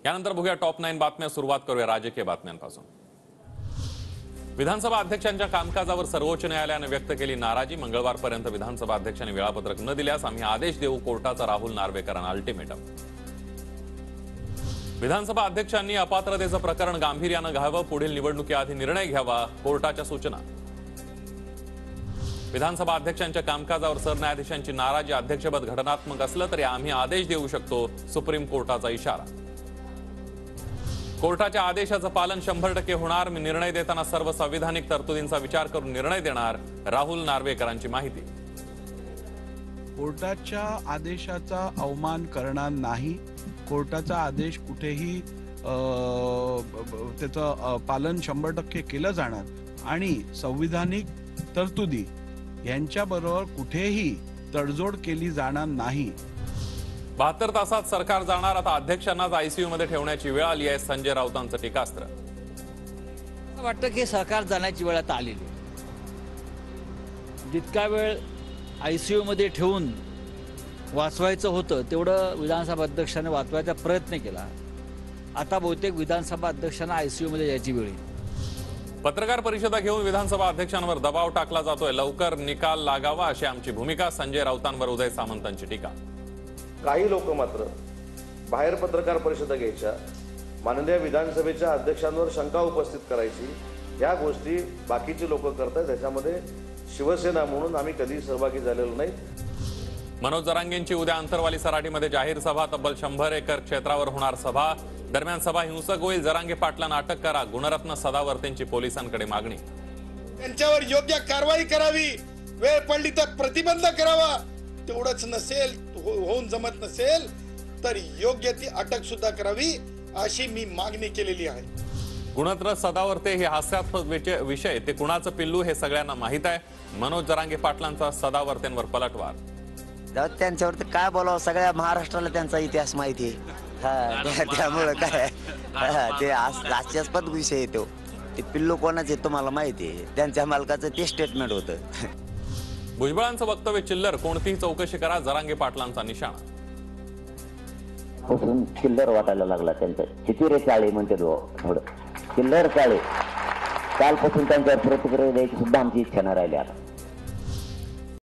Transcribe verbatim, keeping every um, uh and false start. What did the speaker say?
यानंतर बघूया top nine बातम्या। सुरुवात करूया राजकीय बातम्यांपासून। विधानसभा अध्यक्षांच्या कामकाजावर सर्वोच्च न्यायालयाने व्यक्त केली नाराजी। मंगळवारपर्यंत विधानसभा अध्यक्षांनी वेळापत्रक न दिल्यास आम्ही आदेश देऊ, कोर्टाचा राहुल नार्वेकरांना अल्टिमेटम। विधानसभा अध्यक्षांनी अपात्रतेचं प्रकरण गांभीर्यानं घ्यावं, पुढील निवडणुकीआधी निर्णय घ्यावा, कोर्टाच्या सूचना। विधानसभा अध्यक्षांच्या कामकाजावर सरन्यायाधीशांची नाराजी। अध्यक्षपद घटनात्मक असलं तरी आम्ही आदेश देऊ शकतो, सुप्रीम कोर्टाचा इशारा। कोर्टाच्या आदेशाचं पालन शंभर टक्के होणार। मी निर्णय देताना सर्व संविधानिक तरतुदींचा विचार करून निर्णय देणार, राहुल नार्वेकरांची माहिती। कोर्टाच्या आदेशाचा अवमान करणार नाही। कोर्टाचा आदेश कुठेही त्याचं पालन शंभर टक्के केलं जाणार आणि संविधानिक तरतुदी यांच्याबरोबर कुठेही तडजोड केली जाणार नाही। बहात्तर तासात सरकार जाणार। आता अध्यक्षांनाच आयसीयू मध्ये ठेवण्याची वेळ आली आहे, संजय राऊतांचं टीकास्त्र। वाटतं की सरकार जाण्याची वेळ आता आलेली। जितका वेळ आयसीयू मध्ये ठेवून वाचवायचं होतं तेवढं विधानसभा अध्यक्षाने वाचवायचा प्रयत्न केला। आता बहुतेक विधानसभा अध्यक्षांना आयसीयू मध्ये यायची वेळ येईल। पत्रकार परिषदा घेऊन विधानसभा अध्यक्षांवर दबाव टाकला जातोय। लवकर निकाल लागावा अशी आमची भूमिका। संजय राऊतांवर उदय सामंतांची टीका। काही लोक मात्र बाहेर पत्रकार परिषदा घ्यायच्या, माननीय विधानसभेच्या अध्यक्षांवर शंका उपस्थित करायची, या गोष्टी बाकीचे लोक करतात। त्याच्यामध्ये शिवसेना म्हणून आम्ही कधी सहभागी झालेलो नाही। मनोज जरांगेंची उद्या अंतरवाली सराटीमध्ये जाहीर सभा। तब्बल शंभर एकर क्षेत्रावर होणार सभा। दरम्यान सभा हिंसक होईल, जरांगे पाटलांना अटक करा, गुणरत्न सदावर्तेंची पोलिसांकडे मागणी। त्यांच्यावर योग्य कारवाई करावी, वेळ पडली तर प्रतिबंध करावा। तेवढंच नसेल, होऊन जमत नसेल तर योग्य ती अटक सुद्धा करावी अशी मी मागणी केलेली आहे। गुणरत्न सदावर्ते हे हास्यास्पद विषय, ते कुणाचं पिल्लू हे सगळ्यांना माहित आहे। मनोज जरांगे पाटलांचा सदावर्तेंवर पलटवार। त्यांच्यावर काय बोलावं, सगळ्या महाराष्ट्राला त्यांचा इतिहास माहिती आहे। त्यामुळे काय ते हास्यास्पद विषय येतो। ते पिल्लू कोणाचे तुम्हाला माहिती आहे, त्यांच्या मालकाचं ते स्टेटमेंट होतं। भुजबळांचं वक्तव्य चिल्लर, कोणतीही चौकशी करा, जरांगे पाटलांचा निशाणा। चिल्लर वाटायला लागला त्यांचं। किती रे चाळे म्हणते थोडं चिल्लर चाळे। कालपासून त्यांच्यावर प्रतिक्रिया द्यायची सुद्धा आमची इच्छा नाही राहिली आता।